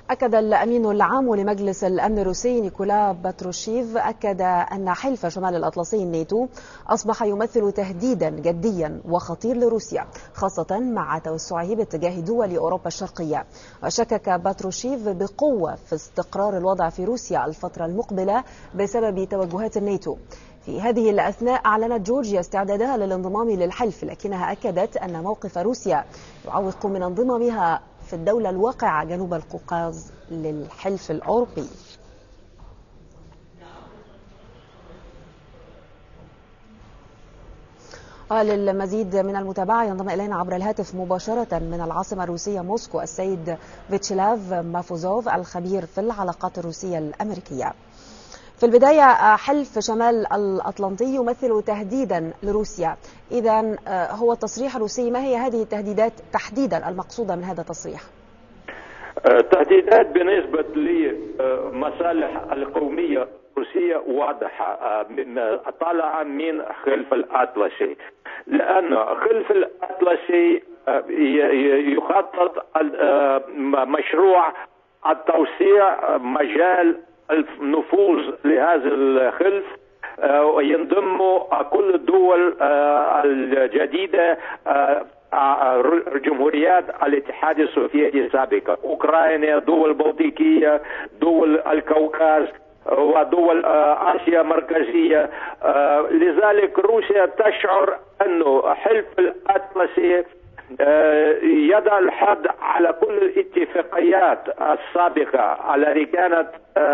أكد الأمين العام لمجلس الأمن الروسي نيكولا باتروشيف أن حلف شمال الأطلسي الناتو أصبح يمثل تهديدا جديا وخطير لروسيا، خاصة مع توسعه باتجاه دول أوروبا الشرقية. وشكك باتروشيف بقوة في استقرار الوضع في روسيا الفترة المقبلة بسبب توجهات الناتو. في هذه الأثناء أعلنت جورجيا استعدادها للانضمام للحلف، لكنها أكدت أن موقف روسيا يعوق من انضمامها في الدولة الواقعة جنوب القوقاز للحلف الأوروبي. للمزيد من المتابعة ينضم إلينا عبر الهاتف مباشرة من العاصمة الروسية موسكو السيد فيتشيلاف مافوزوف الخبير في العلاقات الروسية الأمريكية. في البداية، حلف شمال الأطلنطي يمثل تهديدا لروسيا، إذن هو التصريح الروسي، ما هي هذه التهديدات تحديدا المقصودة من هذا التصريح؟ تهديدات بالنسبة لمصالح القومية الروسية واضحة، طالعة من خلف الأطلسي، لأن خلف الأطلسي يخطط مشروع التوسيع مجال النفوذ لهذا الخلف، وينضم كل الدول الجديدة جمهوريات الاتحاد السوفيتي السابقة، أوكرانيا، دول البلطيقية، دول الكوكاز ودول آسيا المركزية. لذلك روسيا تشعر أن حلف الأطلسي يضع الحد على كل الاتفاقيات السابقة التي كانت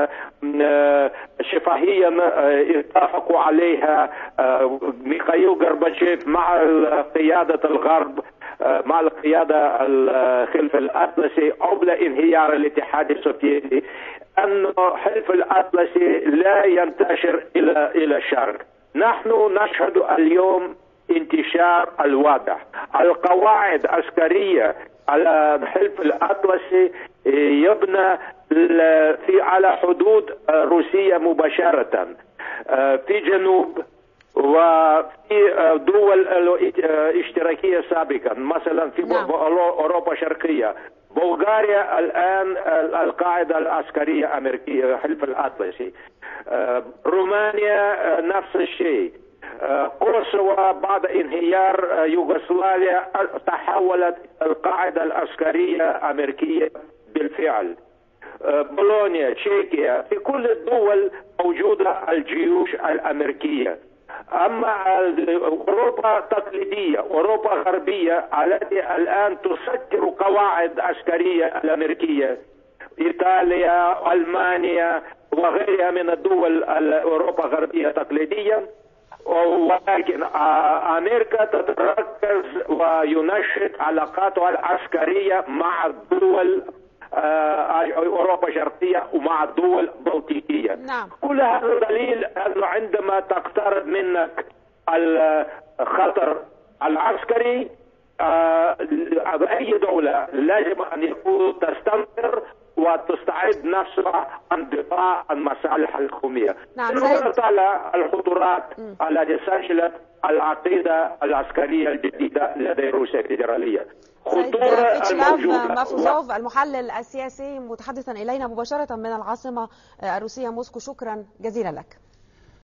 شفهيا اتفقوا عليها ميخائيل غورباتشوف مع قيادة الغرب، مع القيادة الخلف الأطلسي قبل انهيار الاتحاد السوفيتي، أن حلف الأطلسي لا ينتشر إلى الشرق. نحن نشهد اليوم انتشار الواضح. القواعد العسكرية على حلف الأطلسي يبنى على حدود روسيا مباشرة في جنوب وفي دول اشتراكية سابقا، مثلا في أوروبا الشرقية، بلغاريا الآن القاعدة العسكرية الأمريكية حلف الأطلسي، رومانيا نفس الشيء، كوسوفا بعد انهيار يوغوسلافيا تحولت القاعدة العسكرية الأمريكية بالفعل، بولونيا، تشيكيا، في كل الدول موجودة الجيوش الأمريكية. أما أوروبا التقليدية، أوروبا الغربية التي الآن تسكر قواعد عسكرية الأمريكية، إيطاليا، ألمانيا وغيرها من الدول أوروبا الغربية التقليدية، ولكن أمريكا تتركز وينشط علاقاتها العسكرية مع الدول أوروبا الشرقية ومع الدول البلطيقية. نعم. كل هذا دليل أنه عندما تقترب منك الخطر العسكري، أي دولة لازم أن يكون تستمر وتستعد نفسها عن دفاع المصالح القومية. نعم. على الخطورات التي سجلت العقيدة العسكرية الجديدة لدى روسيا الفيدرالية. فيتشيلاف مافوزوف المحلل السياسي متحدثا إلينا مباشرة من العاصمة الروسية موسكو، شكرا جزيلا لك.